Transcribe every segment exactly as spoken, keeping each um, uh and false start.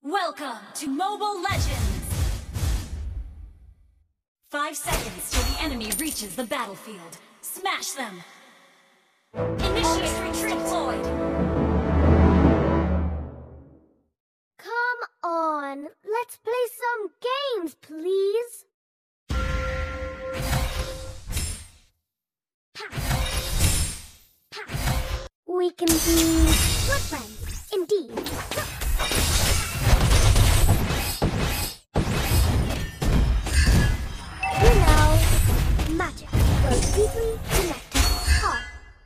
Welcome to Mobile Legends! Five seconds till the enemy reaches the battlefield. Smash them! Initiate retreat deployed! Come on, let's play some games, please! We can be good friends, indeed. You know, magic will deeply connect us all.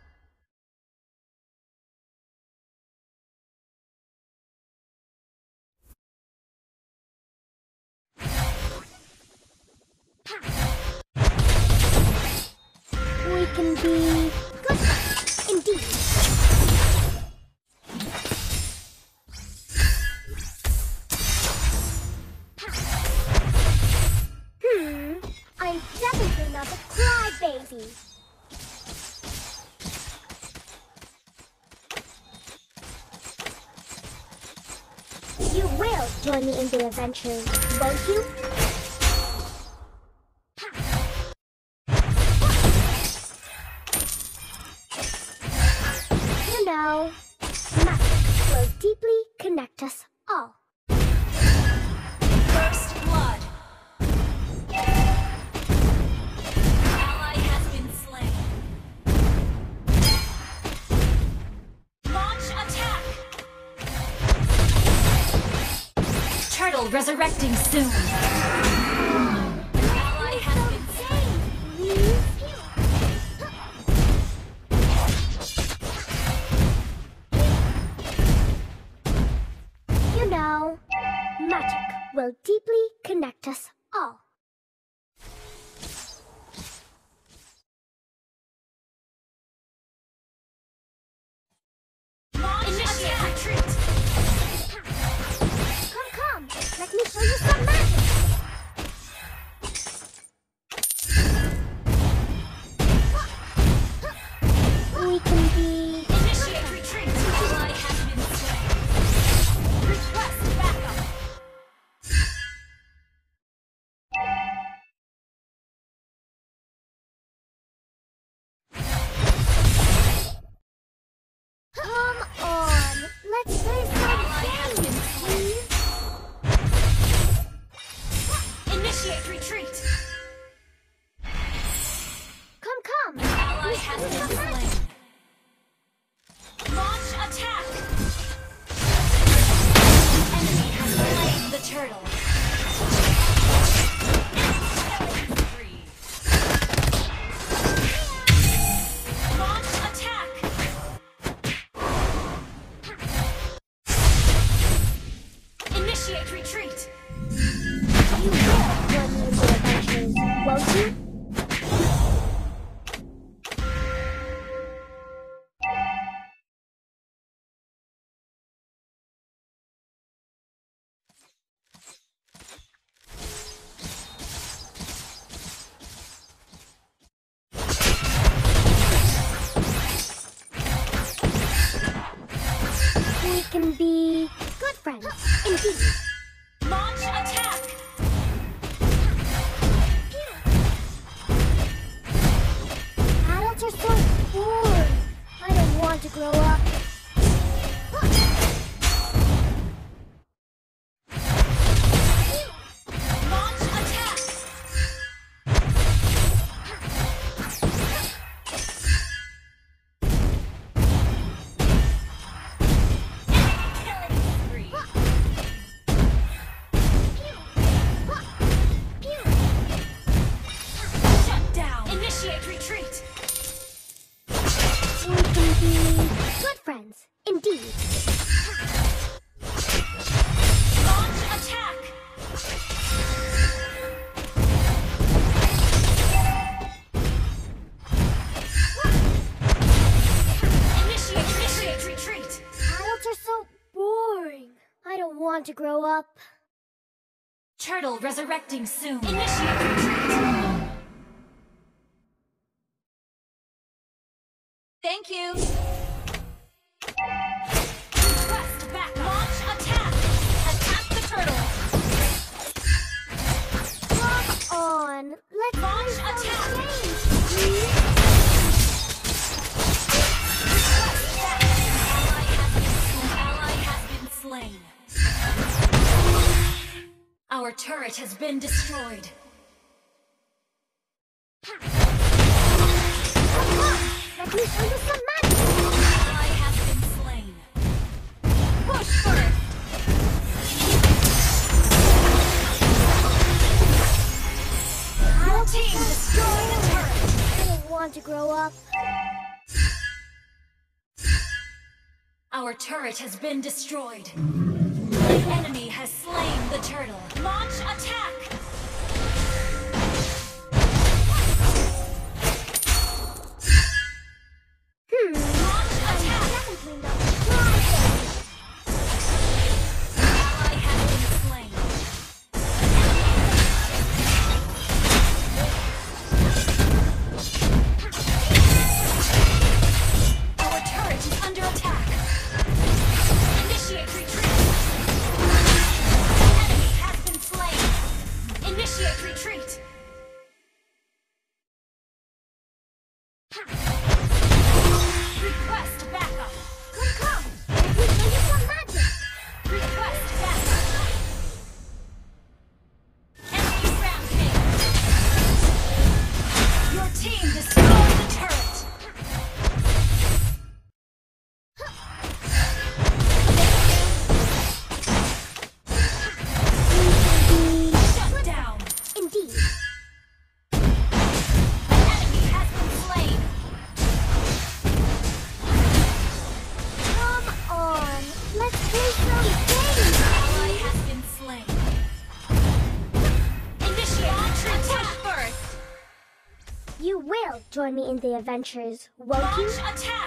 We can be good friends, indeed. Hmm, I'm definitely not a crybaby. You will join me in the adventure, won't you? You know, magic will deeply connect us all. First blood! Ally has been slain. Launch attack! Turtle resurrecting soon. Ally has been slain. You know, magic will deeply connect us all. Launch Initiate retreat! Come, come, let me show you some magic. We can be Initiate retreat! Ally has been slain. Request backup! Come on, let's play some Ally has been games, please. Initiate retreat! Come, come. Ally has been slain. Launch attack! Enemy has slain the turtle. Three. Launch attack! Initiate retreat! You will join me in the adventures, won't you? We can be good friends, indeed. Launch attack! Adults are so bored. I don't want to grow up. Launch attack! Killing spree! Shut down! Initiate retreat! We can be good friends, indeed. Launch attack! Initiate, initiate retreat! Adults are so boring. I don't want to grow up. Turtle resurrecting soon. Initiate retreat! Thank you! Request back! Launch attack! Attack the Our turret has been destroyed. Let me show you some magic! Ally has been slain. Push first! Your team destroyed the turret! I don't want to grow up. Our turret has been destroyed. The enemy has slain the turtle. Launch attack! Hmm. Launch attack! Definitely not trying. Ally has been slain. Our turret is under attack. Initiate retreat. Enemy has been slain. Initiate retreat. Request backup. Come, come. Let me show you some magic. Request backup. Enemy rampage. Your team destroyed the turret. Shut down. Indeed. Enemy has been slain. Come on. Let's play some games. Ally has been slain. Initiate retreat. Push first. You will join me in the adventures, won't you? Launch attack.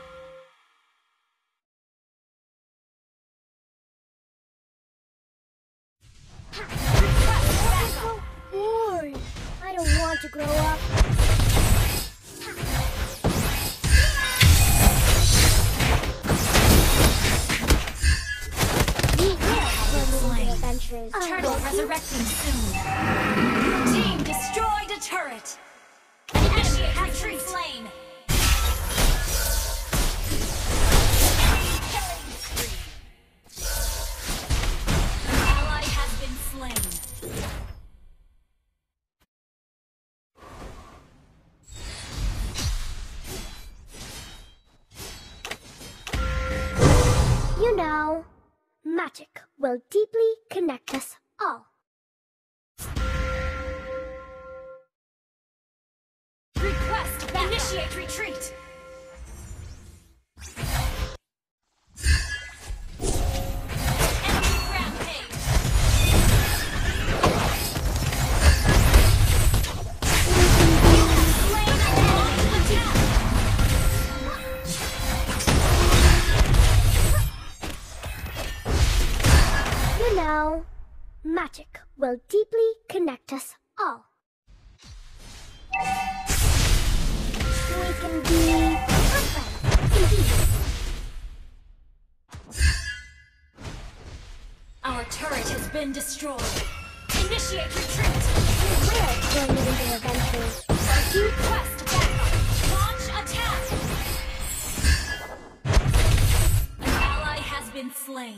Request backup. Bored. I don't want to grow up. You will join me in the adventures. Turtle won't you? resurrecting soon. Your team destroyed a turret. Enemy has been slain. Killing spree. An ally has been slain. You know, magic will deeply connect us all. Request backup. Initiate retreat. Enemy rampage. Slain along attack. You know, magic will deeply connect us all. We can be friends, indeed. Our turret has been destroyed. Initiate retreat. You will join me in the adventures. Request backup. Launch attack. An ally has been slain.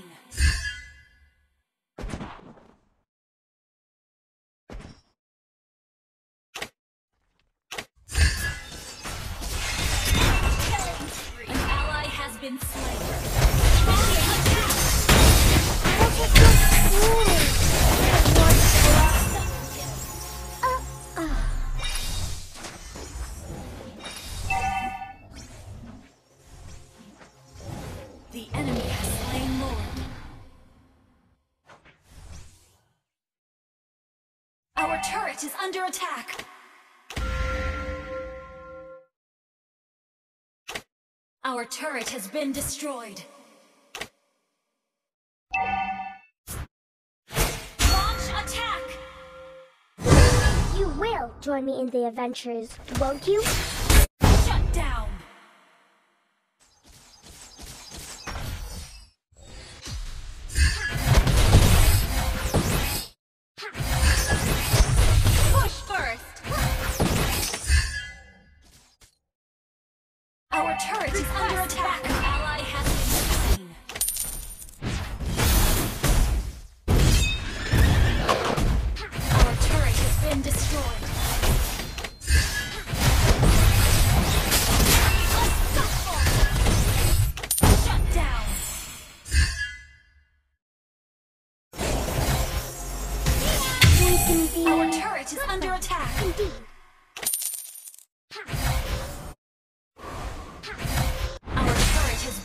Killing spree. An ally has been slain. Initiate attack. That's just so cool. I want to grow up. Uh, uh. The enemy has slain Lord. Our turret is under attack. Our turret has been destroyed. Launch attack! You will join me in the adventures, won't you? Shut down! Push first! Our turret is under attack! An ally has been slain.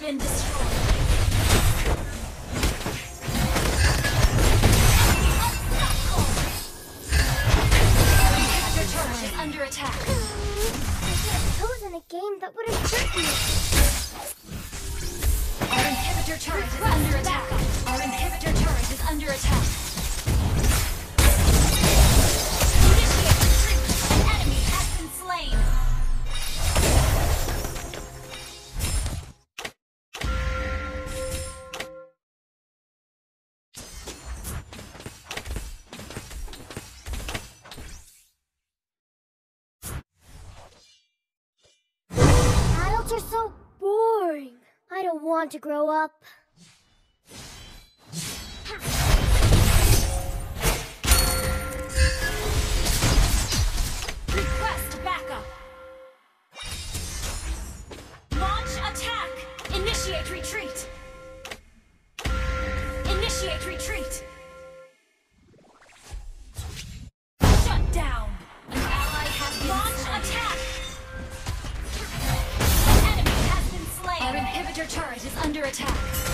been destroyed. Your turret is under attack. I should have chosen a game that would have hurt me. Our inhibitor turret is under attack. Our inhibitor turret is under attack. Initiate retreat. An enemy has been slain. Adults are so boring. I don't want to grow up. Request backup. Launch attack. Initiate retreat. Initiate retreat. Shut down. An ally has been Launch slain. Attack. An enemy has been slain. Our inhibitor turret is under attack.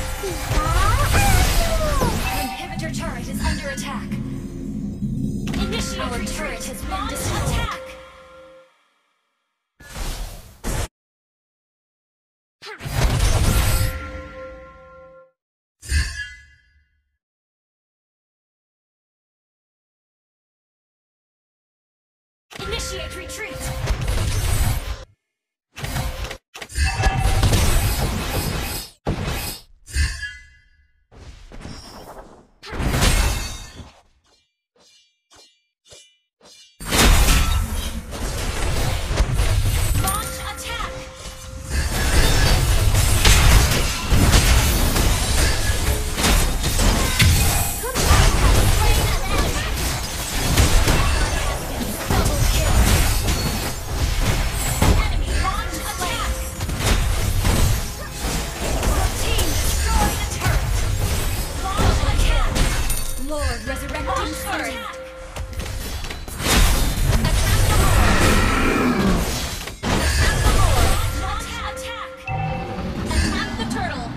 Our inhibitor turret is under attack. Initiate Our retreat. Turret has been destroyed. Attack. Initiate retreat. Launch attack. Double kill. Enemy launch attack. Your team destroyed a turret. Launch attack. Lord resurrecting turret. Attack the Lord. Attack the Lord. Launch attack. Attack the turtle.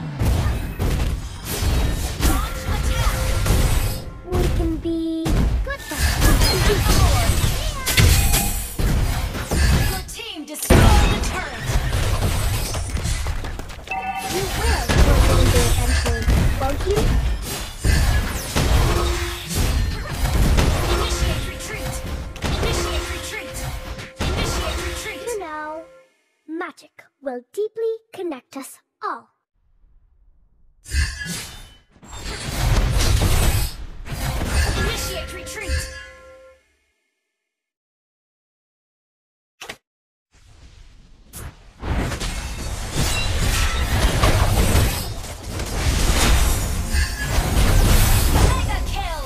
Launch attack. We can be good friends. Attack the Lord. Your team destroyed the turret. You will go into attention, won't you? Initiate retreat. Initiate retreat. Initiate retreat. You know, magic will deeply connect us all. Initiate retreat. Mega kill.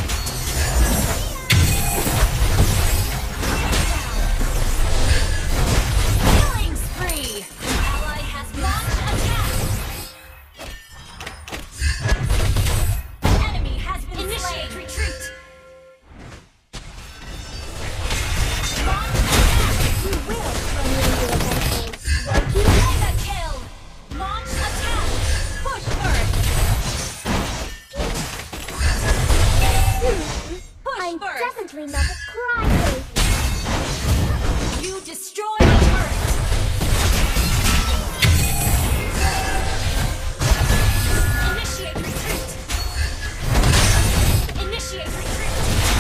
Killing spree. Ally has launched attack. Enemy has been Initiate slain. Retreat. Launch attack. You will go into attention, won't you? Mega kill. Launch attack. Push first. Push I'm first. definitely not a crybaby. You destroyed a turret. Initiate retreat. Initiate retreat.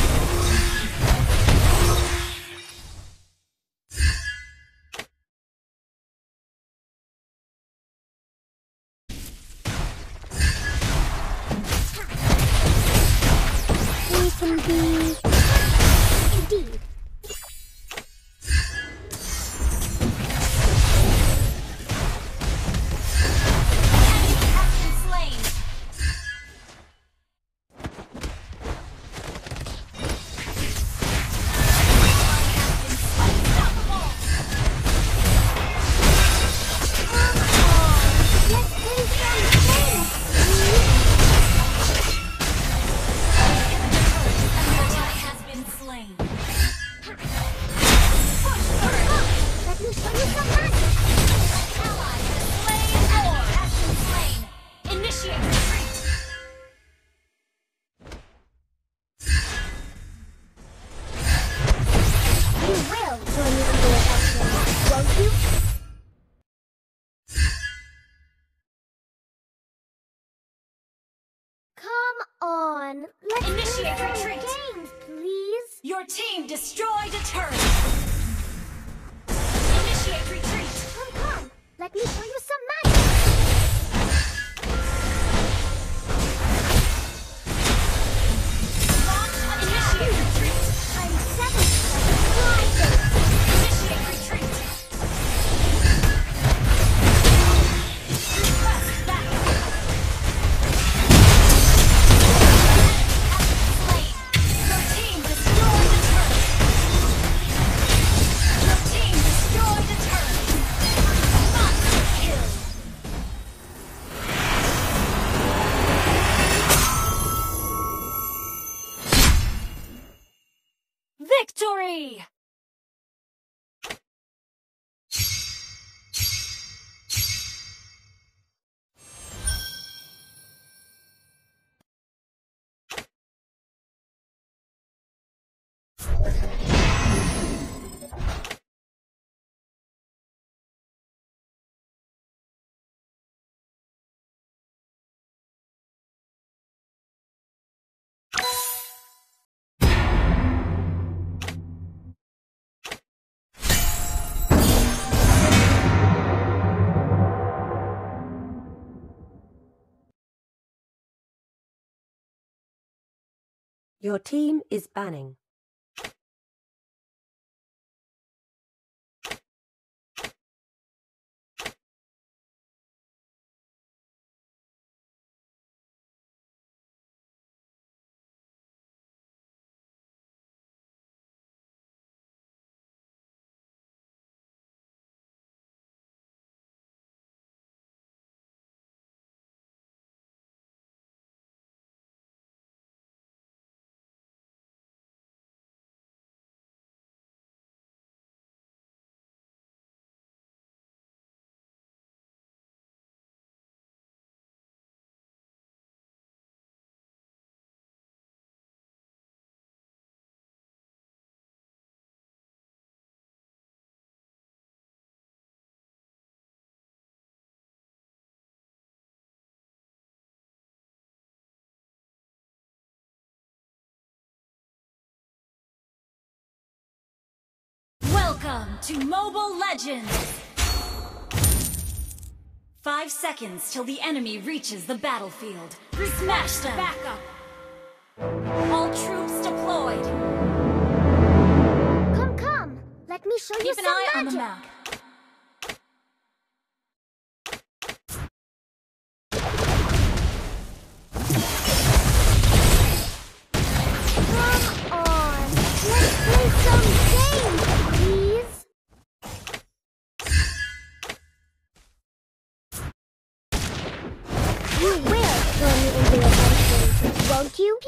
We can be indeed. Enemy has been slain. Unstoppable. Let's play some games. Inhibitor turret is under attack. on, let's Initiate play some retreat. games, please. Your team destroyed a turret. Initiate retreat. Come, come, let me show you some magic. Launch an initiate retreat. I'm seven seconds. Initiate retreat. Request backup. Slain. Your team destroyed the turret. Your team destroyed the turret. Monster kill. Victory! Your team is banning. Welcome to Mobile Legends! Five seconds till the enemy reaches the battlefield. Smash them! Back up! All troops deployed! Come, come, let me show you Keep some an eye on the magic. map. Come on, let's play some games, please. You will throw me into the dungeon, won't you?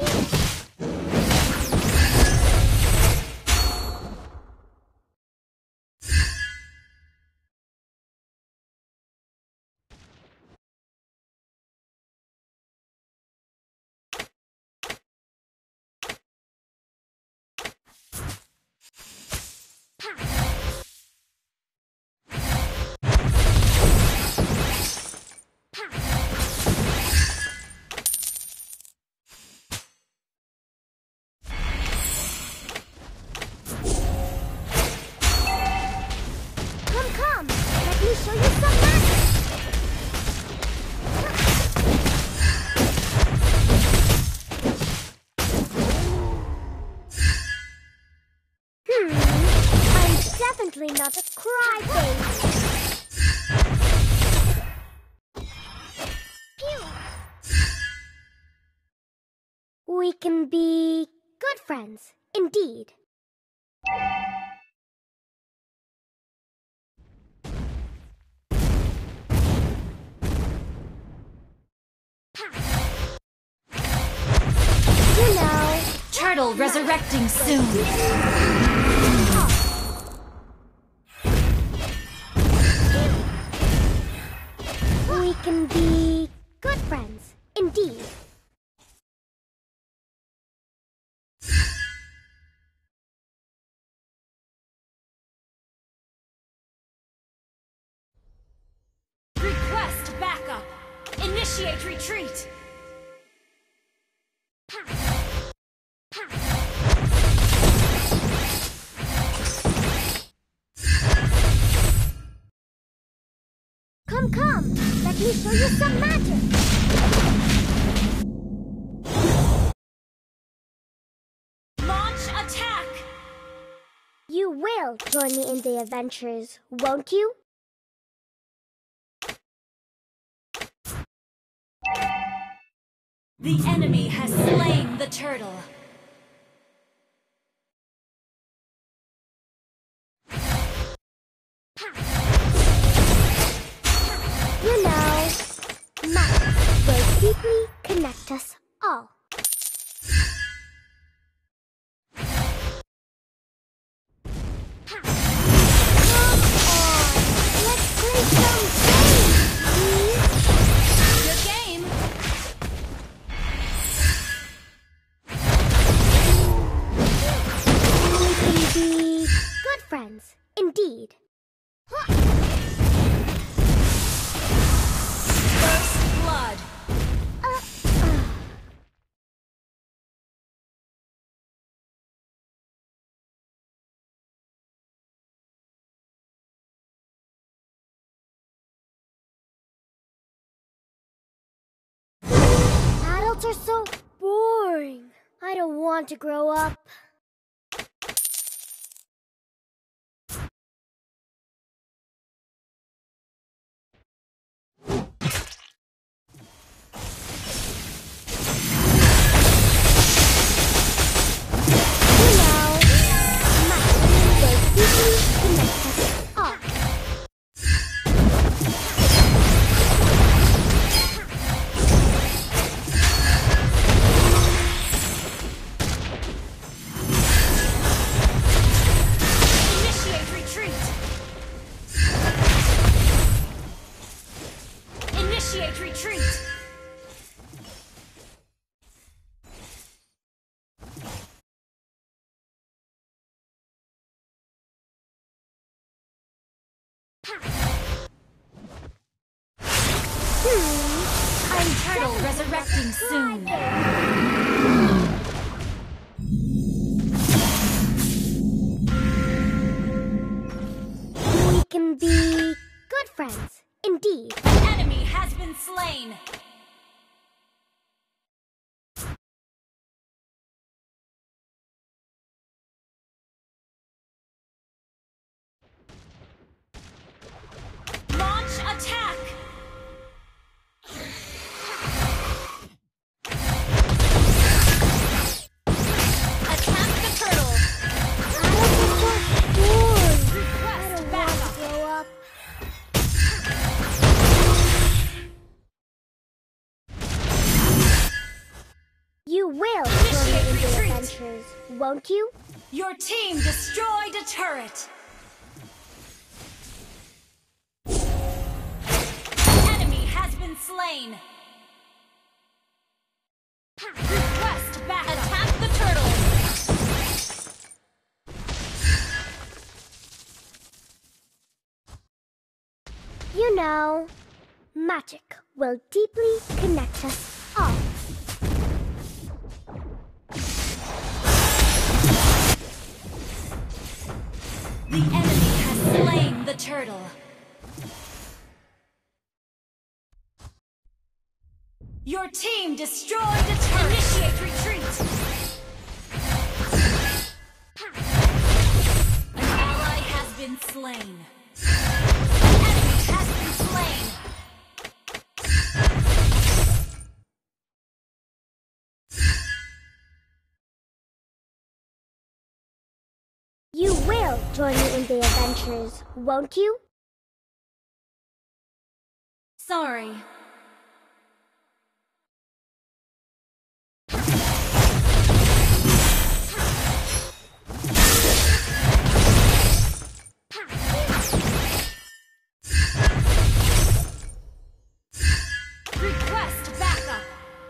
Come, come, let me show you some magic. Hmm, I'm definitely not a crybaby. Phew. We can be good friends, indeed. You know, Turtle resurrecting soon. we can be good friends, indeed. Request backup. Initiate retreat. Ha! me show you some magic! Launch attack! You will join me in the adventures, won't you? The enemy has slain the turtle. You know, magic will deeply connect us all. Come on, let's play some games, please. Good game! We can be good friends, indeed. First blood. Uh, uh. Adults are so boring. I don't want to grow up. You know, magic will deeply connect us all. Initiate retreat. Initiate retreat. Hmm, I'm Turtle definitely resurrecting not soon. crying. We can be good friends, indeed. Enemy has been slain. Launch attack. Attack the turtle. Adults are so boring. I Request don't want backup. to grow up. You will join me in the Retreat. adventures, won't you? Your team destroyed a turret. Enemy has been slain. Request back. Attack the turtle. You know, magic will deeply connect us all. The enemy has slain the turtle. Your team destroyed a turret. Initiate retreat. An ally has been slain. An enemy has been slain. You will join me in the adventures, won't you? Sorry. Request backup.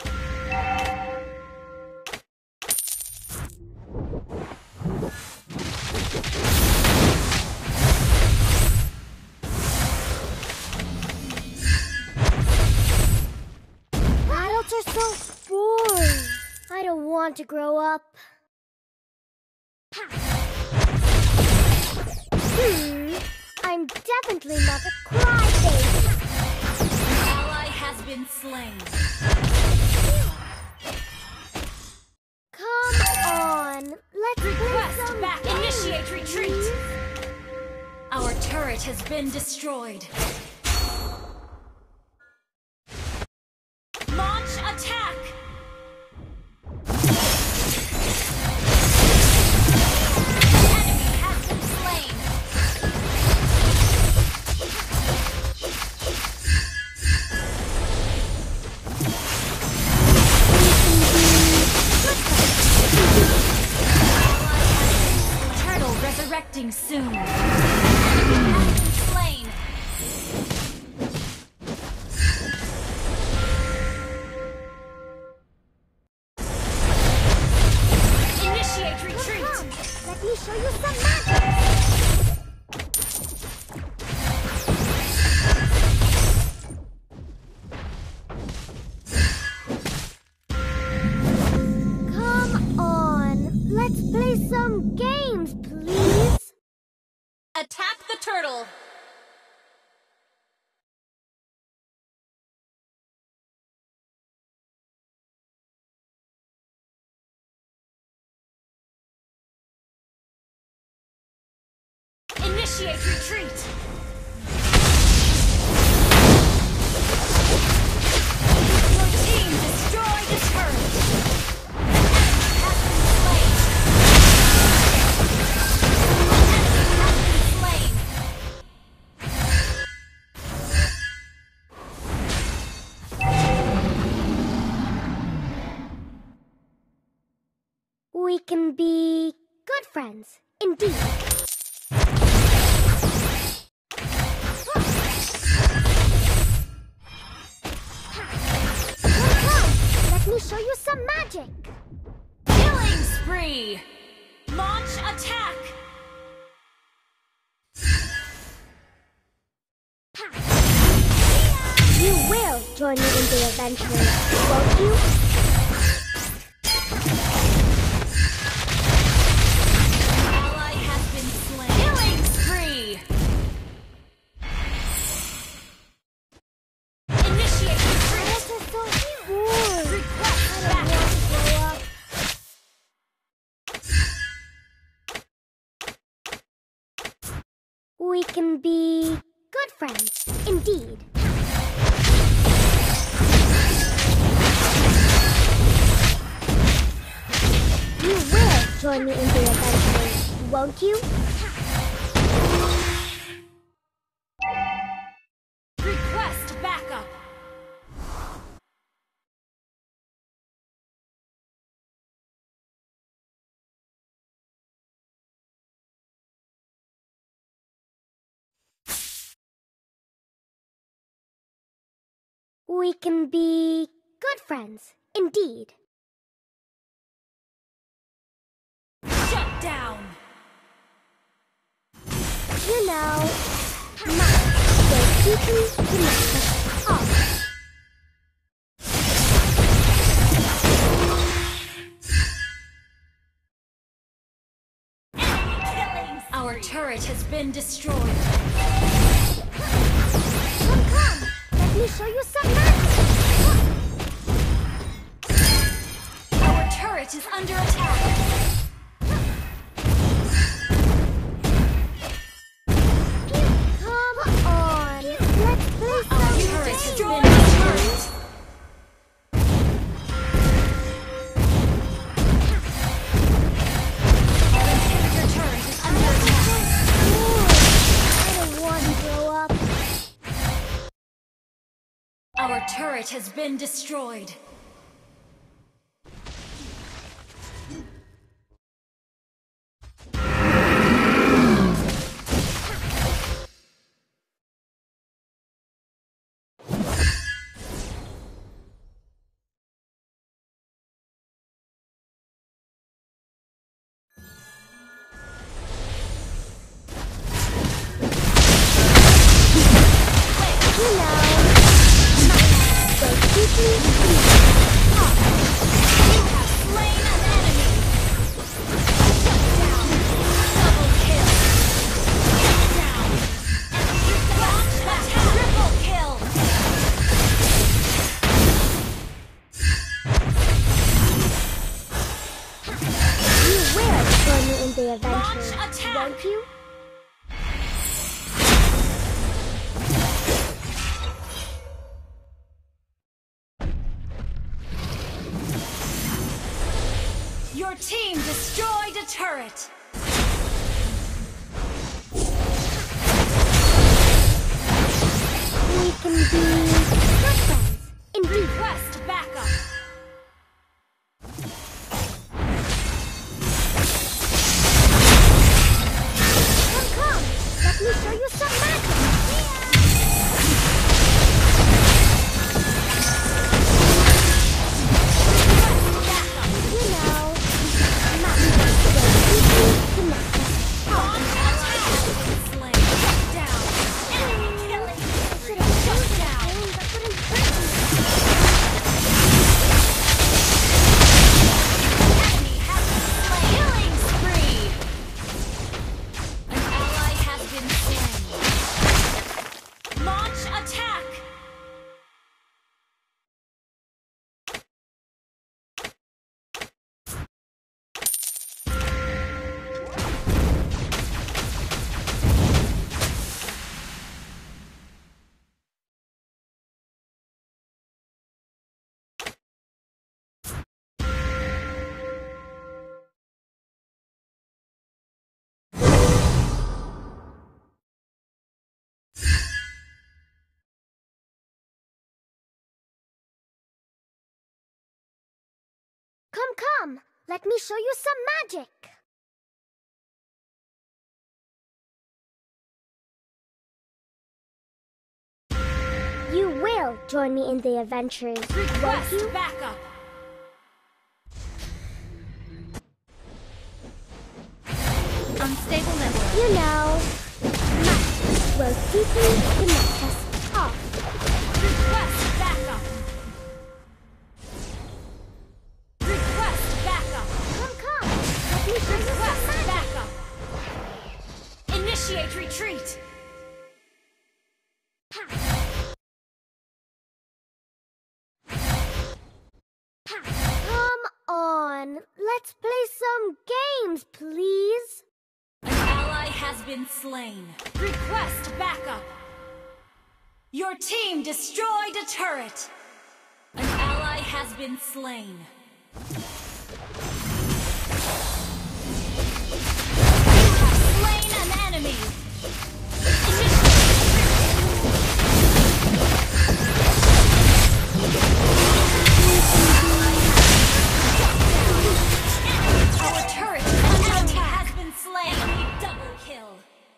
Adults are so boring. I don't want to grow up. Hmm, I'm definitely not a crybaby. An been slain. Come on, let's play Request some back. games, Initiate retreat. please. Our turret has been destroyed. Launch attack. Enemy has been slain. Turtle resurrecting soon. Enemy has been slain. Initiate retreat. Come, let me show you some magic. Come on, let's play some games, please. Attack the turtle. Initiate retreat. Your team destroyed the turret. Enemy has been slain. Enemy has been slain. We can be good friends, indeed. Come, come, let me show you some magic. Killing spree. Launch attack. You will join me in the adventure, won't you? Ally has been slain. Killing spree. Initiate retreat. This is so cool. Request I don't back. want to grow up. We can be good friends, indeed. You will join me in the adventure, won't you? Request backup. We can be good friends, indeed. Shut down. You know, my will keep me connected. Oh. Our turret has been destroyed. Come, come, let me show you some magic. Our turret is under attack. Come on, let's play Our some turret has games. been destroyed. Our inhibitor turret is under attack. I don't want to grow up. Our turret has been destroyed. You know, so keep me You have slain an enemy. Shut down. Double kill. Shut down. And launch attack. Triple kill. won't you? Your team destroyed a turret! We can be good friends. Indeed. Request backup! Come, come. Let me show you some magic. You know, magic will easily connect us. Launch attack! Slain. Down. Enemy killing. Should have shut down, but wouldn't hurt me. Enemy has been slain. Killing spree! An ally has been slain. Launch attack! Come, come. Let me show you some magic. You will join me in the adventures, won't Request you? backup! Unstable network. You know, magic will deeply connect us all. Request backup! Request backup! Come, come. Let me show you some Request magic. backup! Initiate retreat! Come on. Let's play some games, please. An ally has been slain. Request backup! Your team destroyed a turret! An ally has been slain. You have slain an enemy! Our turret under attack has been slain. Enemy double kill.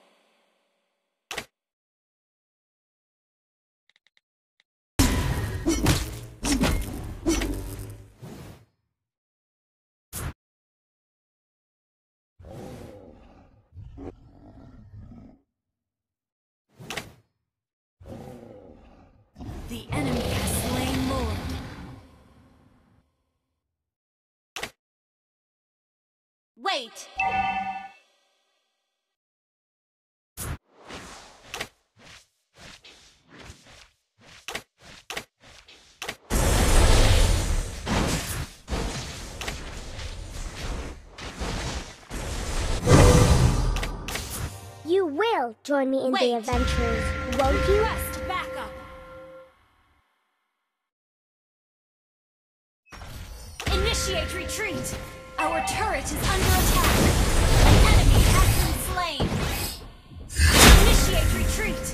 The enemy has slain Lord. Wait! You will join me in Wait. the adventures, won't you? Request backup! Initiate retreat! Our turret is under attack! An enemy has been slain! Initiate retreat!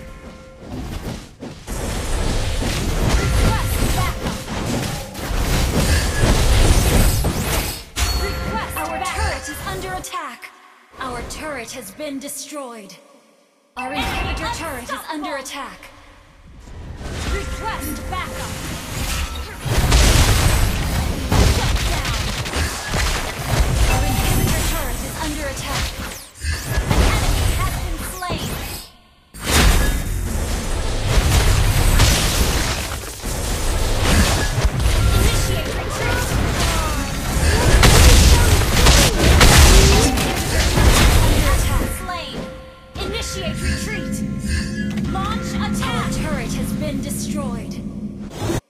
Request backup! Request Our backup. turret is under attack! Our turret has been destroyed! Our inhibitor turret is under attack! Request backup! Shut down! Our inhibitor turret is under attack! An enemy has been slain! Initiate retreat! Inhibitor turret under attack! Slain! Initiate retreat! Launch attack! Our turret has been destroyed!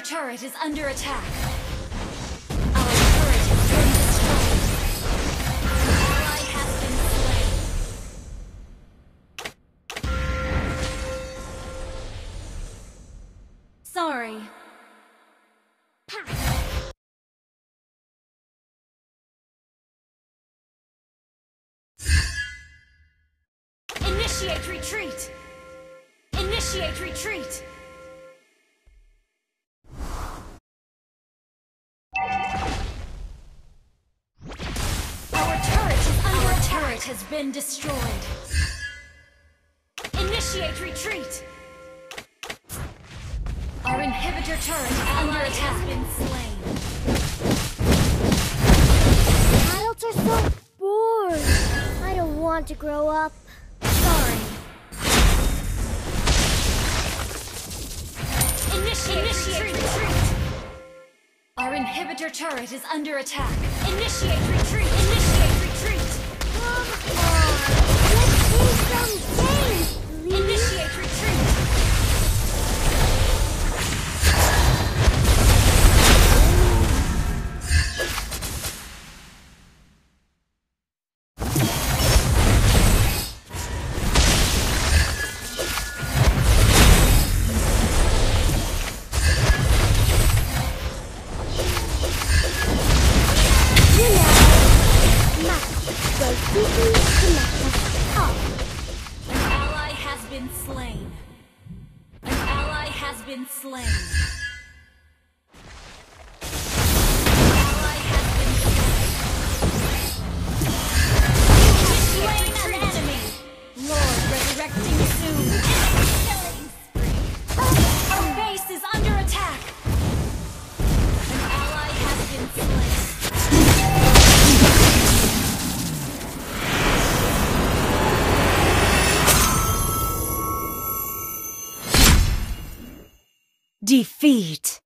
turret is under attack. Our turret has been destroyed. An ally has been slain. Sorry. Initiate retreat! Initiate retreat! Our turret is under attack. Our turret has been destroyed. Initiate retreat! Our inhibitor turret is under attack. Has been slain. Adults are so bored. I don't want to grow up. Sorry. Initiate, Initiate retreat. retreat! Our inhibitor turret is under attack. Initiate retreat! Initiate retreat! Come on! Let's play some games, please! Initiate retreat! Slain. An ally has been slain. An ally has been slain. Slain an enemy. Lord resurrecting soon. Killing spree. Our base is under attack. An ally has been slain. Defeat.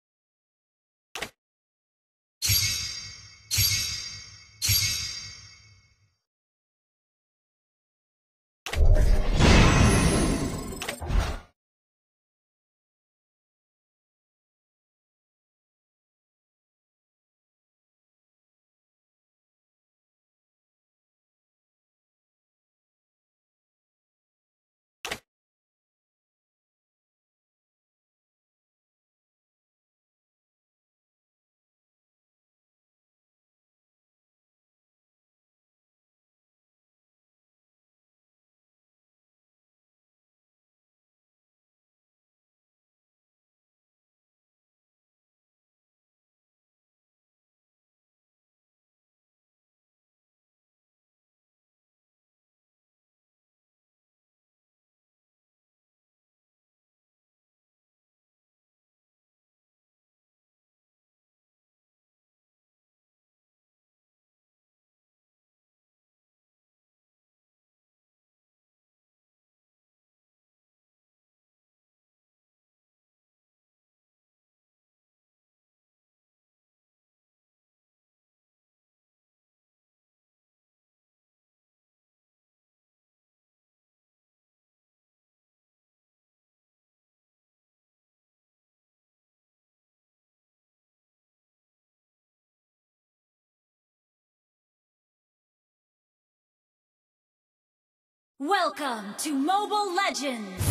Welcome to Mobile Legends!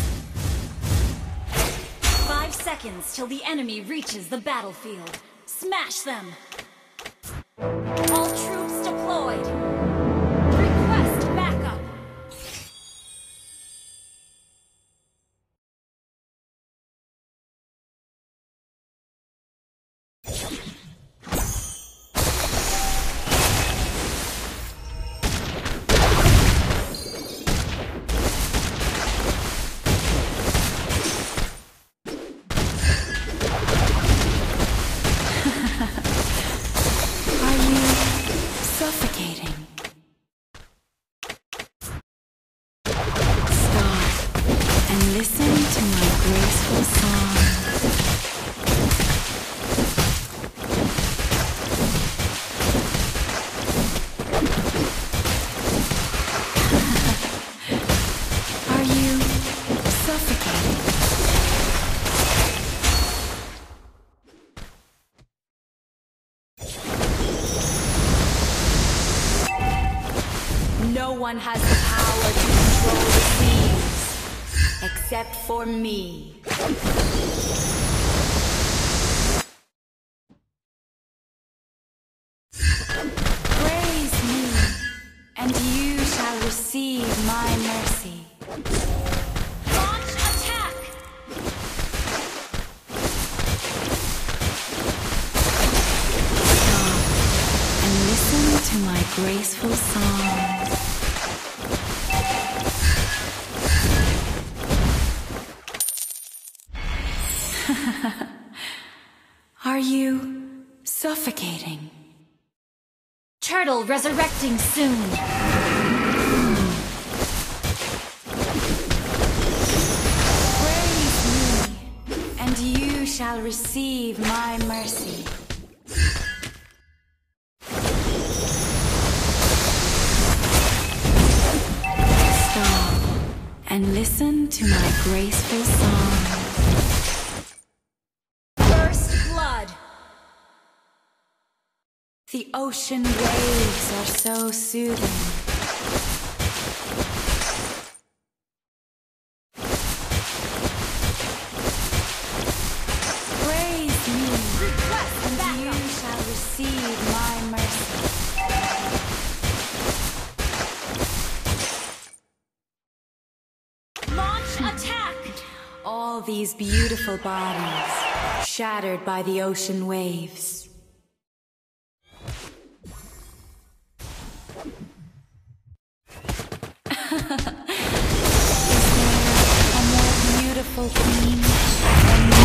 Five seconds till the enemy reaches the battlefield. Smash them! All troops deployed! Request backup! Are you one has the power to control the seas, except for me. Praise me, and you shall receive my mercy. Launch attack! Stop and listen to my graceful song. Are you suffocating? Turtle resurrecting soon. Praise me, and you shall receive my mercy. Stop and listen to my graceful song. The ocean waves are so soothing. Praise me, and you shall receive my mercy. Launch attack! All these beautiful bodies, shattered by the ocean waves. Is there a more beautiful queen than me?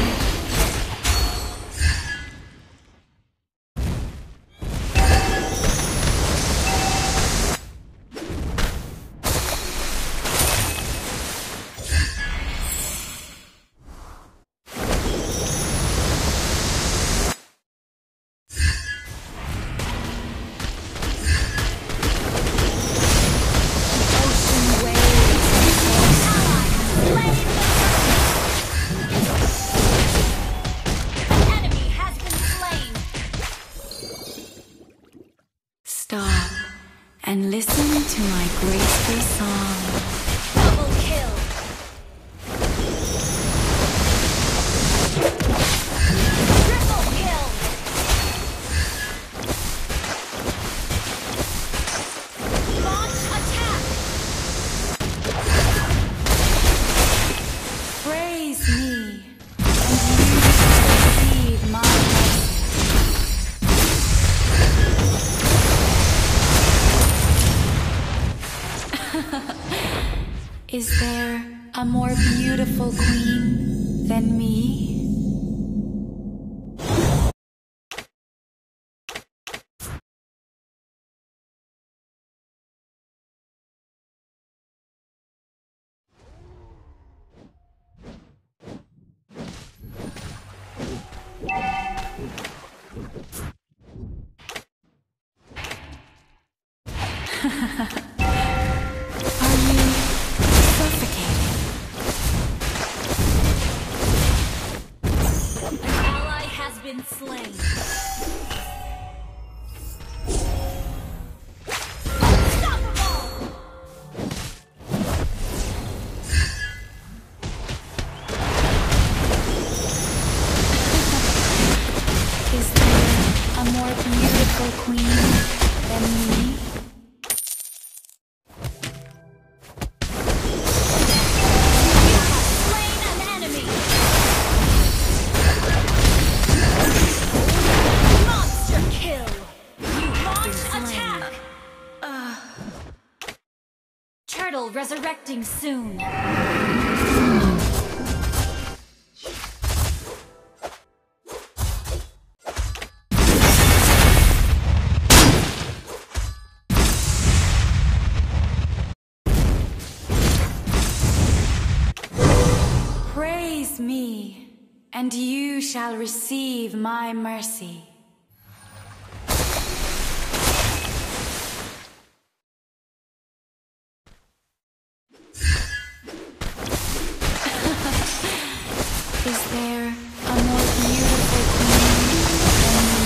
Stop and listen to my graceful song. Double kill! Triple kill! Launch attack! Praise me, and you shall receive my mercy. Is there a more beautiful queen than me? Been slain. Unstoppable! Is there a more beautiful queen than me? Turtle resurrecting soon. Praise me, and you shall receive my mercy. Is there a more beautiful queen than me?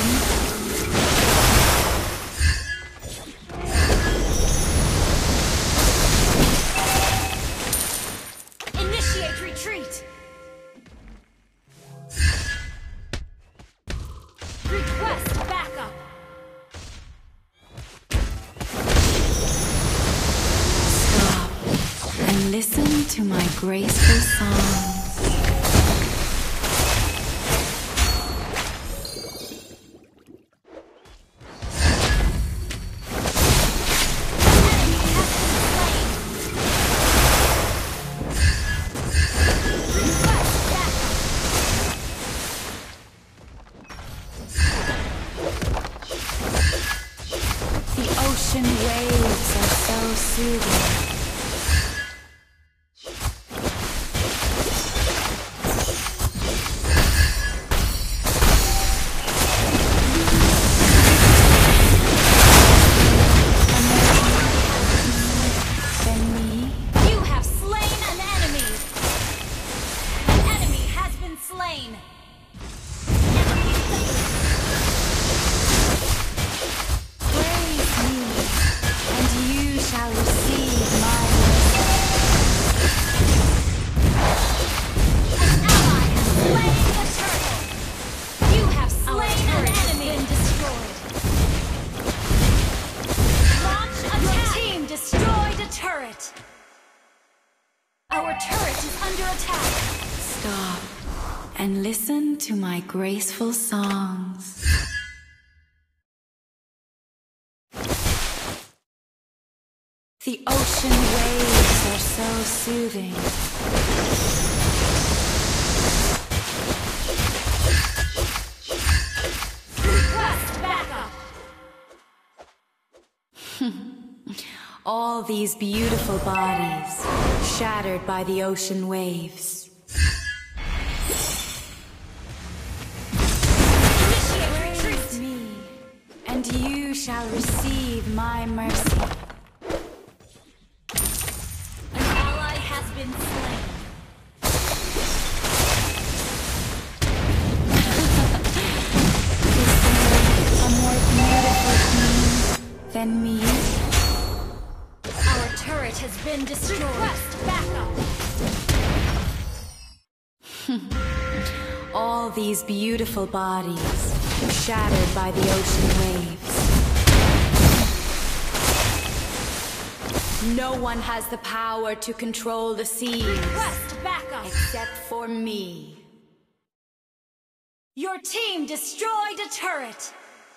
to my graceful songs. Ocean waves are so soothing. Than me. You have slain an enemy. An enemy has been slain. Shall receive my An ally has slain the turtle. You have slain an enemy and destroyed. Launch attack. Your team destroyed a turret. Our turret is under attack. Stop and listen to my graceful songs. The ocean waves are so soothing. Request backup. All these beautiful bodies, shattered by the ocean waves. Initiate retreat. Praise me, and you shall receive my mercy. Been slain. Is there a more beautiful queen than me? Our turret has been destroyed. Request backup. All these beautiful bodies, shattered by the ocean waves. No one has the power to control the seas. Request backup. Except for me. Your team destroyed a turret.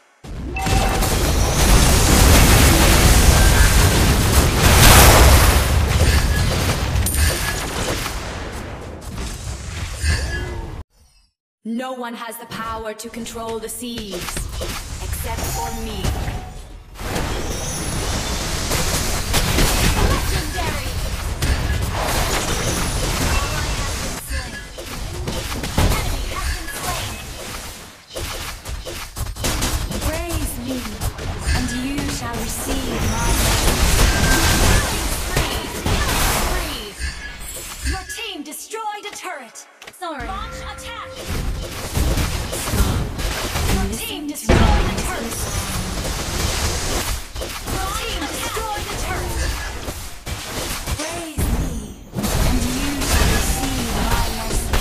No one has the power to control the seas. Except for me. Legendary. Ally has been slain. Enemy has been slain. Praise me, and you shall receive my Killing spree. Killing spree. Your team destroyed a turret. Sorry. Launch attack. Stop. Your team destroyed a turret. Your team destroyed a turret. Praise me, and you shall receive my mercy.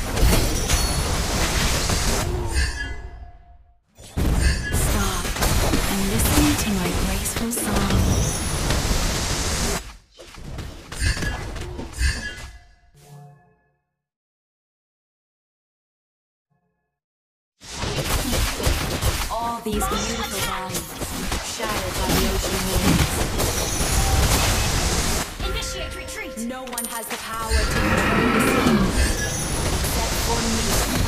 Stop and listen to my graceful song. All these beautiful bodies, shattered by the ocean waves. Initiate retreat. No one has the power to control the seas, except for me.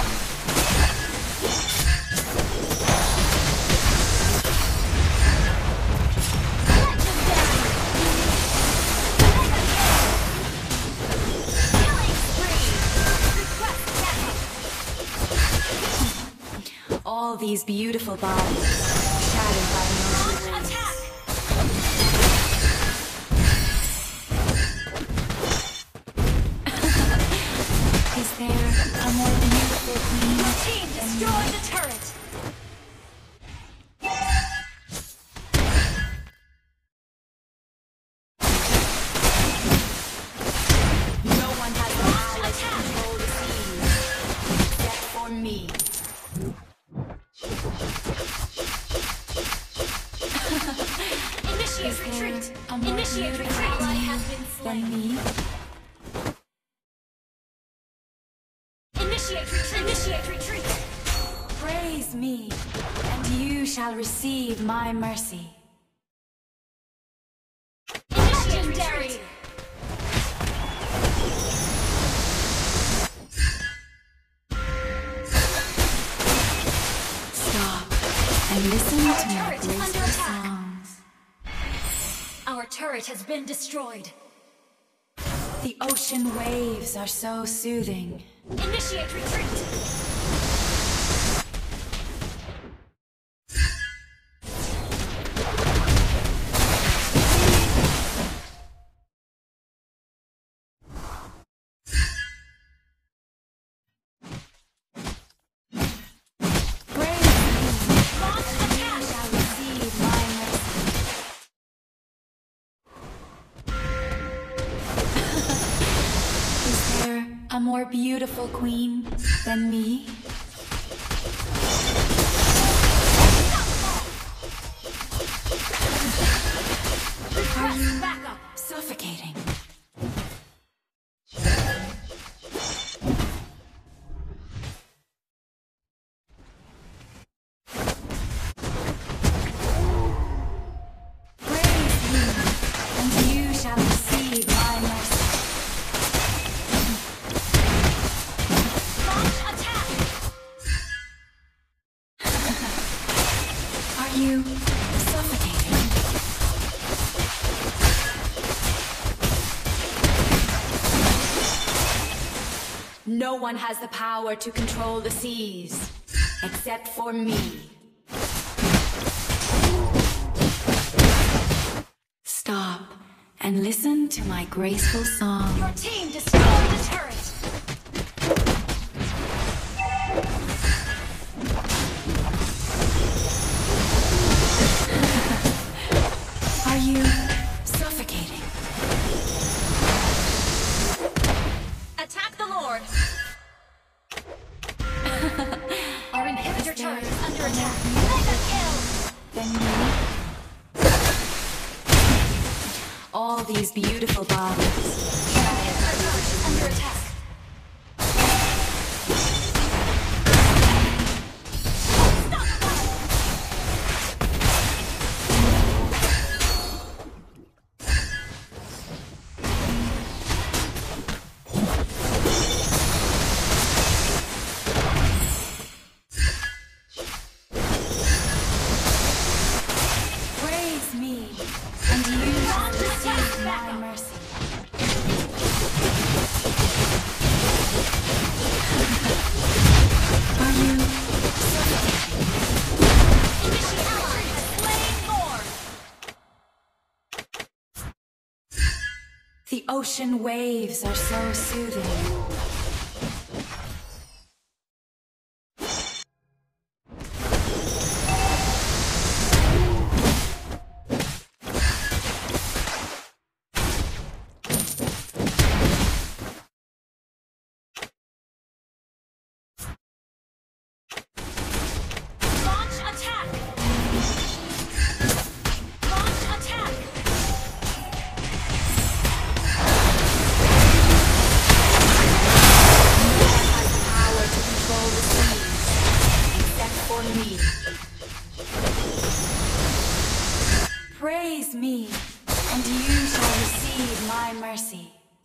All these beautiful bodies, shattered by the ocean waves. Attack! Is there a more beautiful queen? Your team destroyed the turret! No one has the power to control the seas, except for me. Initiate Is there retreat! a more Initiate beautiful retreat! Ally queen has been than slain. me? me, and you shall receive my mercy. Legendary! Stop and listen to my turret is under graceful attack. songs. Our turret has been destroyed. The ocean waves are so soothing. Initiate retreat! A more beautiful queen than me? Are you Back up! suffocating? Praise me, and you shall receive my mercy. Launch attack! Are you suffocating? No one has the power to control the seas, except for me. Stop and listen to my graceful song. Your team destroyed the turret! Are you suffocating? Attack the Lord! Our inhibitor turret is under attack. Mega kill! Then me? All these beautiful bodies. Our turret is under attack. Praise me, and you shall receive my mercy. Are you suffocating? Initiate ally has slain Lord! The ocean waves are so soothing. Launch attack! Launch attack! Has the power to control the seas, except for me. Praise me, and you shall receive my mercy.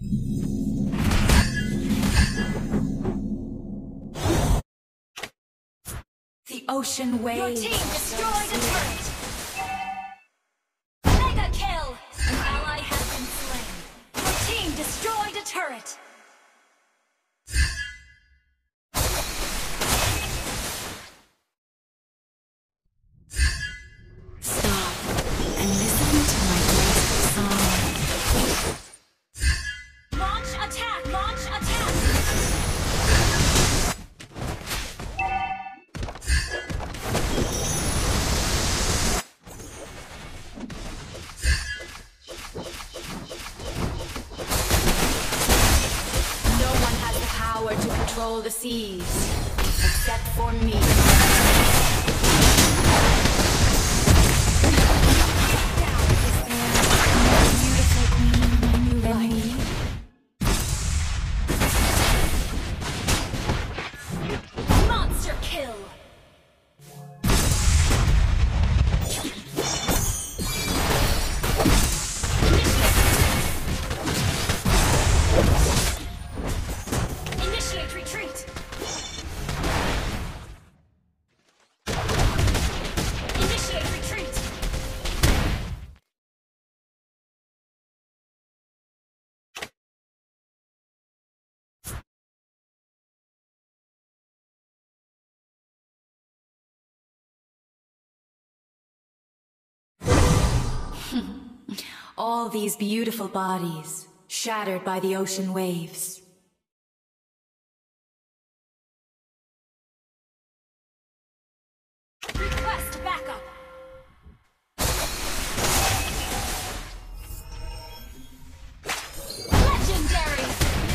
The ocean waves. Your team are so destroyed a soothing. turret! Mega kill! An ally has been slain. Your team destroyed a turret! Stop and listen to my graceful song. Launch attack! Launch attack! No one has the power to control the seas, except for me. Beautiful queen than me. Monster kill! All these beautiful bodies, shattered by the ocean waves. Request backup. Legendary.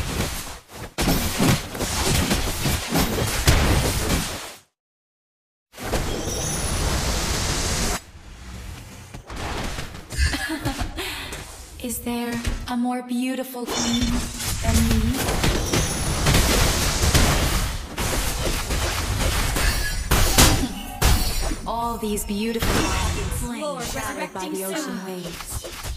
Is there a more beautiful queen than me? All these beautiful bodies, Lord, shattered by the resurrecting ocean soon. waves.